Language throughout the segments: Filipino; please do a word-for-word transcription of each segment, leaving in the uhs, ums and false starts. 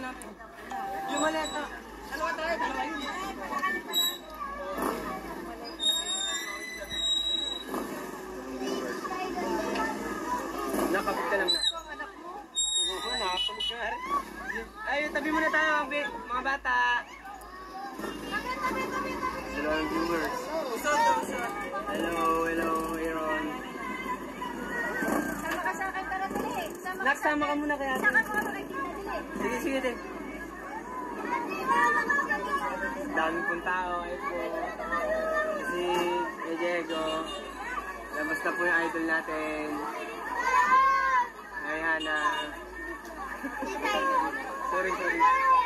natin. Yung maleta. Dalawa tayo, dalawa yun. Nakapit ka lang na. Oo, nakapit ka rin. Ay, tabi muna tayo mga bata. Hello, viewers. Hello, hello, Aaron. Sama ka sa akin, tara dali. Naksama ka muna kaya. Sama ka muna kay Tita dali. Sige, sige din. Dami pong tao. Ay po. Si Diego. Labas na po yung idol natin. Ay, Hana. Sorry, sorry.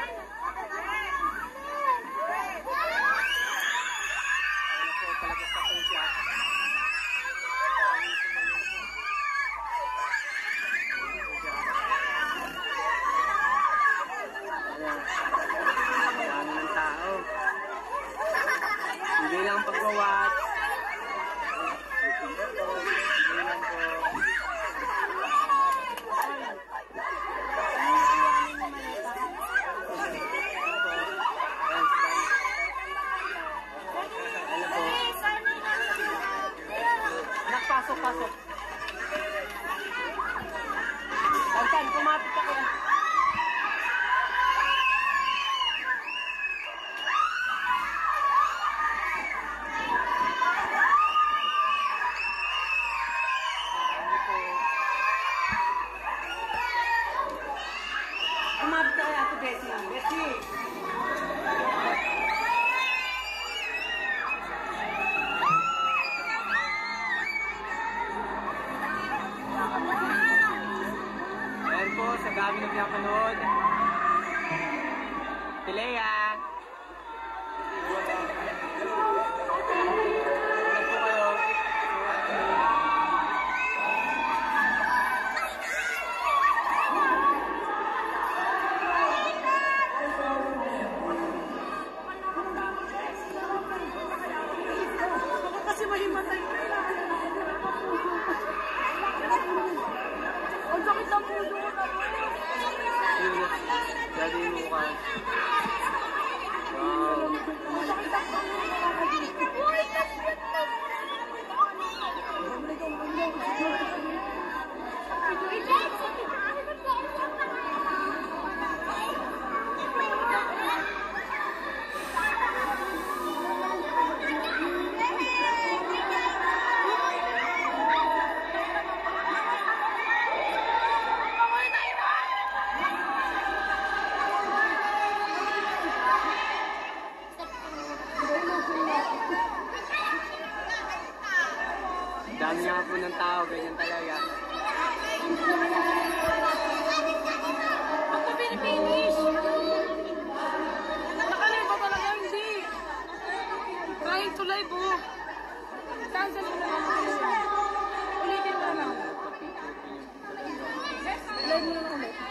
Dami ng tao. Hindi lang pagwawat. Hindi lang po. Pasok, pasok. Tantan, kumapit ako. Kumapit ka kaya ito, Bessie. Bessie! Sa gabi na pinapanood. Pilea. Ilan po kayo? Kasi mahimatay ka lang. Ang sakit ang puso ko na. Jadi mukha. Wow. Dami nga po ng tao, ganyan talaga. Ako pinipinish! Nakalay ba talaga? Hindi! Trying to live, oh! Cancel mo na lang. Ulitin ka lang. Live mo na ulit.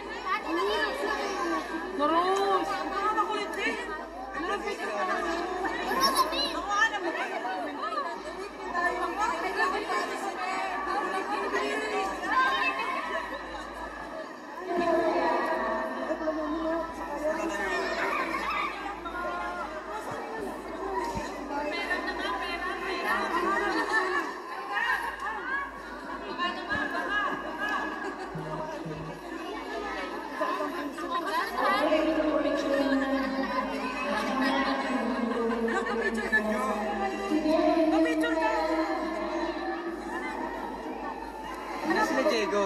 Maros! Nakakakulit din! Narapit ka na. Nakuha na mo. Ano sila Diego?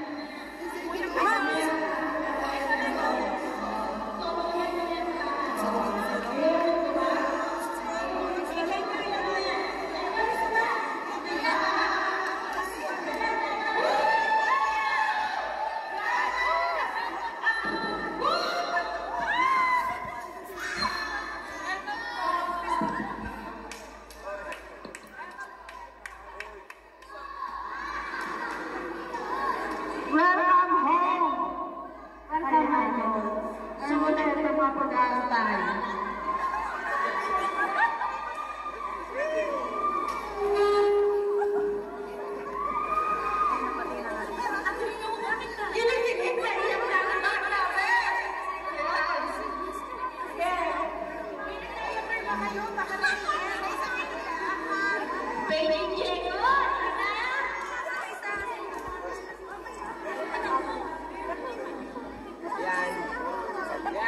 Welcome home! Welcome home! Sumunod na mapag-aaral tayo. Yun ang tigit na iyang naman namin!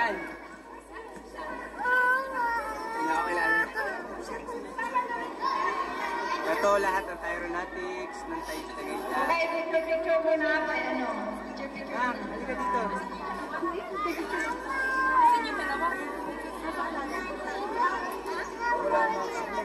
yan? Hindi ako kilala. Ito lahat ng Tyronatics, ng Type Tagaytay. Okay, picture mo na kay ano. Ma'am, halika dito. Wala mo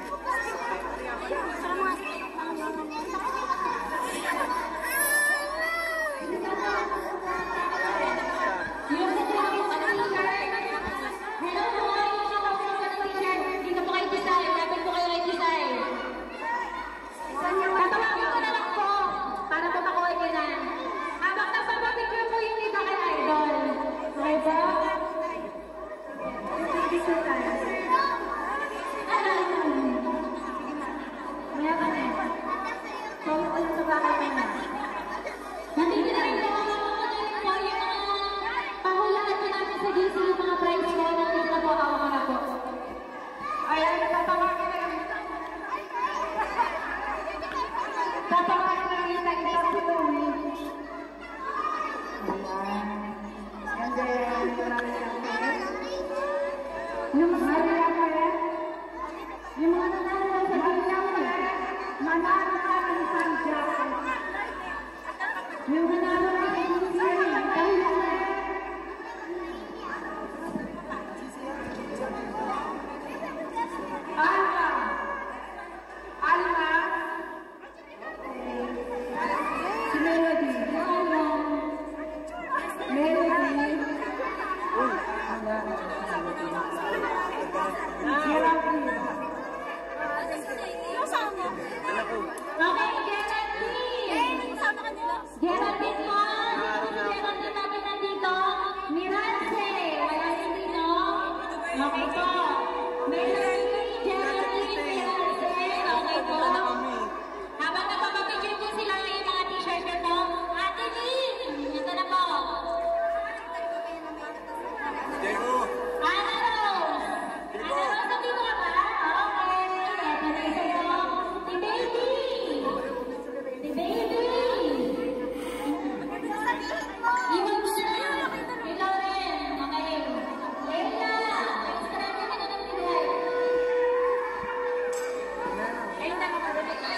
yung mga nanalo yung mga nanalo sa Gilgamesh, nanalo ka ng isang jacket. Yung nanalo ka ng isang jacket. Alma. Alma. Si Melody. Alma. Melody. Uy. Okay, Geraldine! Geraldine po! Geraldine natin nandito. Mirance! Wala hindi, no? Okay po. Melanie, Geraldine, Mirance. Okay po. Habang napapapicture po sila yung mga t-shirt nito. Ate Jean! Ito na po. Diego! Ana Rose! Ana Rose, nandito ka ba? Okay. Ito na isa po. Si Baby! Si Baby! Iwan mo na! Ikaw rin! Okay. Leila! Extra na ka na ng pinay. Leila, makadali ka.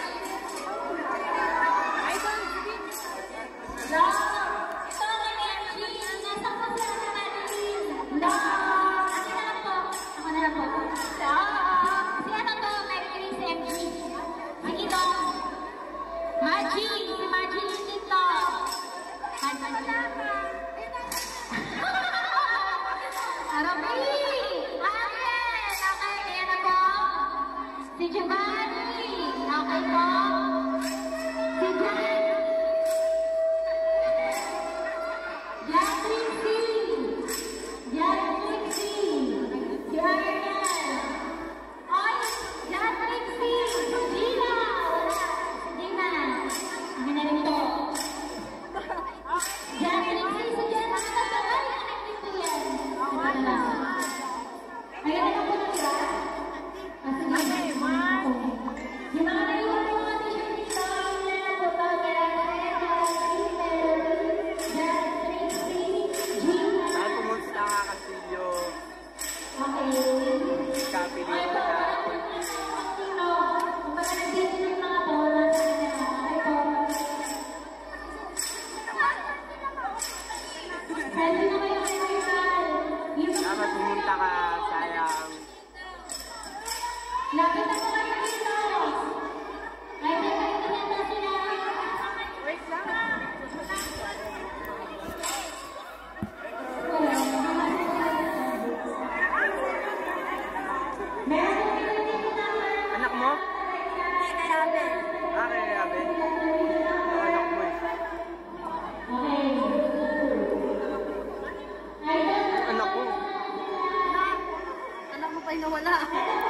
Ay, ba? No! Ito ang energy! Nasa ko sila na natin! No! Ako na lang po. Ako na lang po. No! Si ano to? Merry Grace M G. Sige to. Maji! Si Maji dito. Maji. Arabi! Ayan! Okay, ayan na po. Si Giovanni! Okay po. Si Jan! Jan Trixie! Jan Trixie! Si Ariel! Oy! Jan Trixie! Gina! Wala! Gina! Ako na rin po. Jan Trixie! Si Jan! Ano na ba? Ay, anak nito yan. Ito na lang. Ayan na po na siya. Kasi yung mga naiwan mo mga t-shirt dito, yun na po to. Jan Trixie, Gina. Saan pumunta ka Castillo? Okay. Copy Ay, dito po, sa parang sino? Kung baka nag-date yung mga po, nasa kanya. Ay, po. Selfie na kayo kayo, Rizal. Yung mga Dapat pumunta ka, sayang. lapit na po kayo dito. Ay, nagkakita na sila. Wait lang. Meron po kayo dito naman. Anak mo? Ah, kaya Abe. Yung anak mo eh. Okay. Ay, Anak ko. Anak mo pa yung nawala.